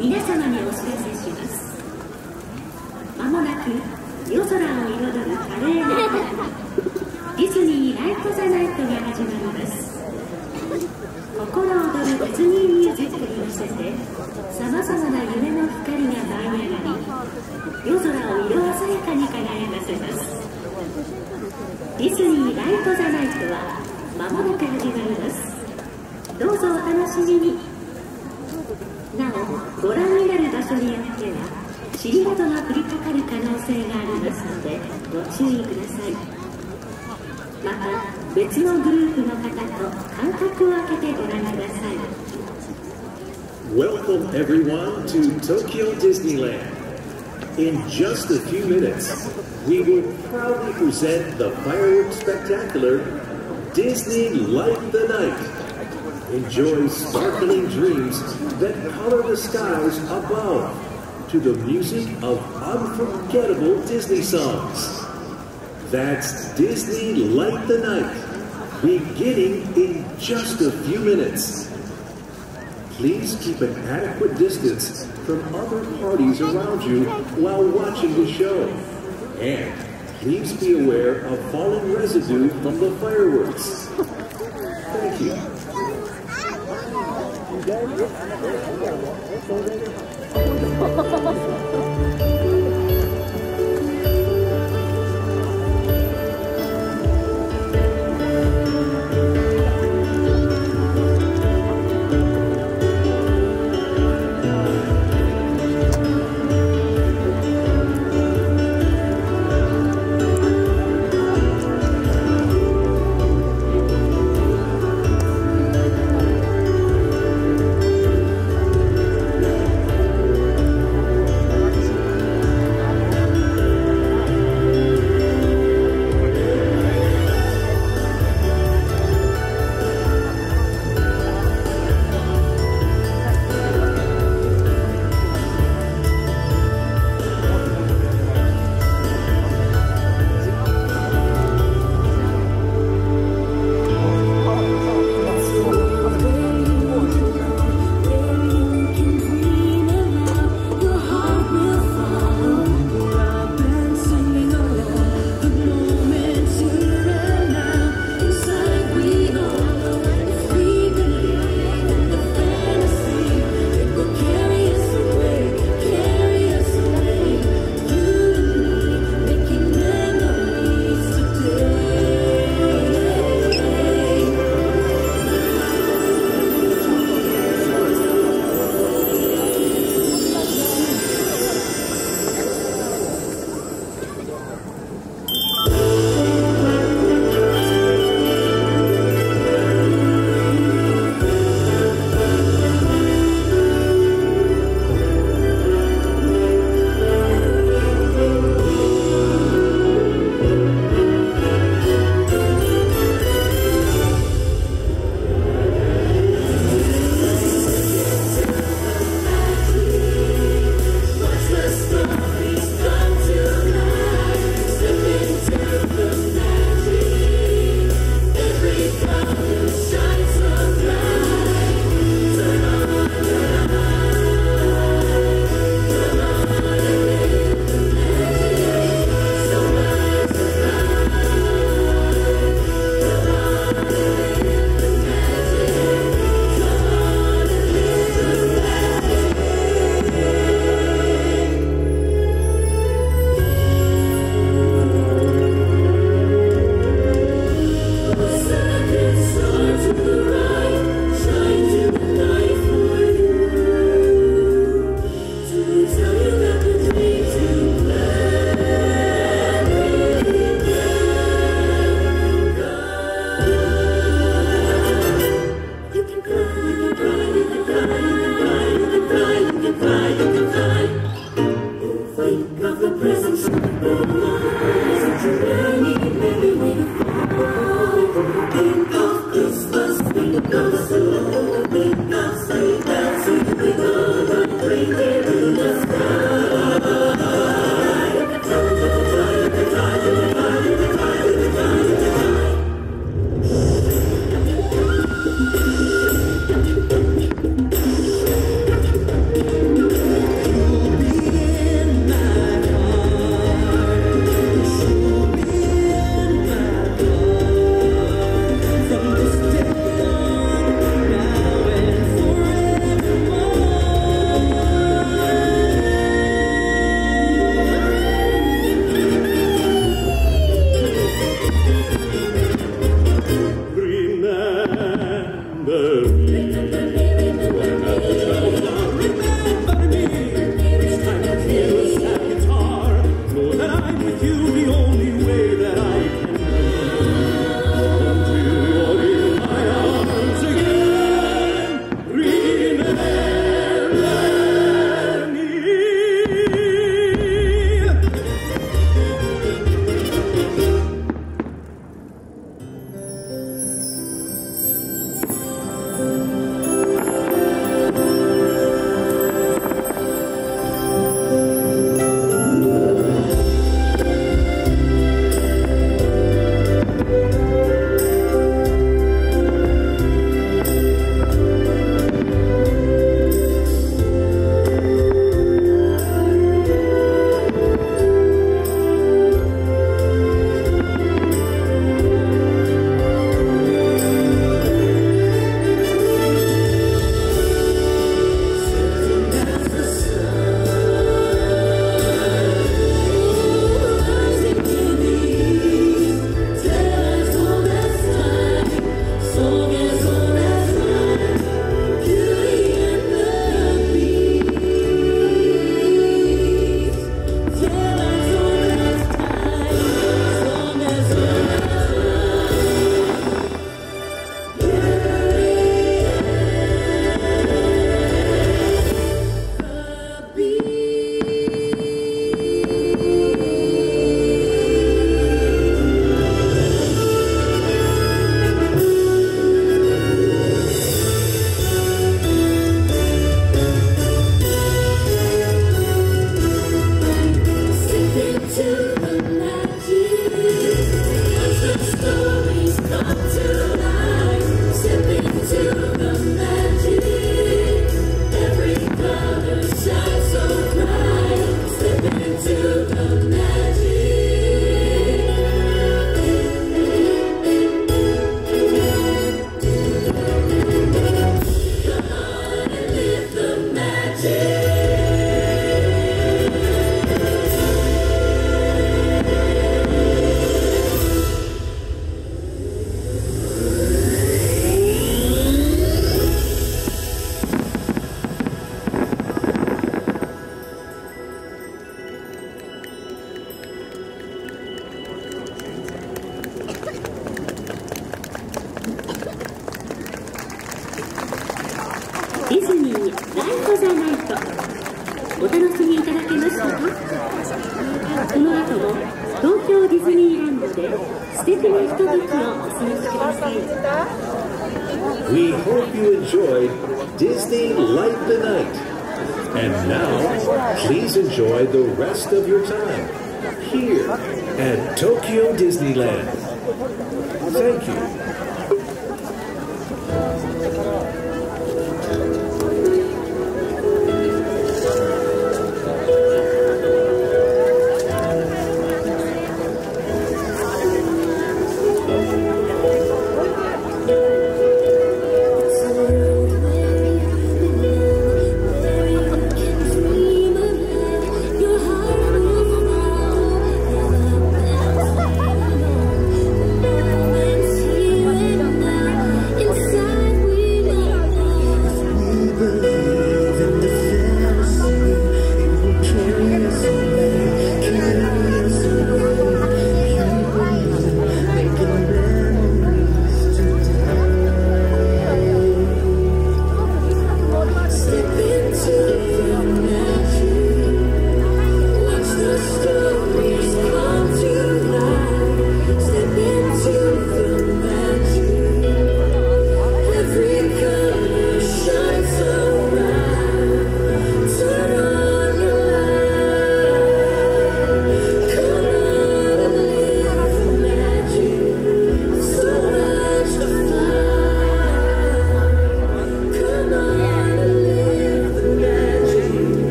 皆様にお知らせします。まもなく夜空を彩る華麗なディズニーライト・ザ・ナイトが始まります。心躍るディズニーミュージックに乗せてさまざまな夢の光が舞い上がり、夜空を色鮮やかに輝かせます。ディズニーライト・ザ・ナイトはまもなく始まります。どうぞお楽しみに。なお、ご覧になる場所によっては塵などが降りかかる可能性がありますのでご注意ください。また別のグループの方と間隔を空けてご覧ください。 Welcome everyone to Tokyo Disneyland. In just a few minutes, we will proudly present the fireworks spectacular Disney Light the Night. Enjoy sparkling dreams that color the skies above to the music of unforgettable Disney songs. That's Disney Light the Night, beginning in just a few minutes. Please keep an adequate distance from other parties around you while watching the show. And please be aware of falling residue from the fireworks. Thank you. ライト・ザ・ナイトお楽しみいただけましたか？この後も東京ディズニーランドで素敵なひとときをお過ごしください。 We hope you enjoyed Disney Light the Night. And now, please enjoy the rest of your time here at Tokyo Disneyland. Thank you.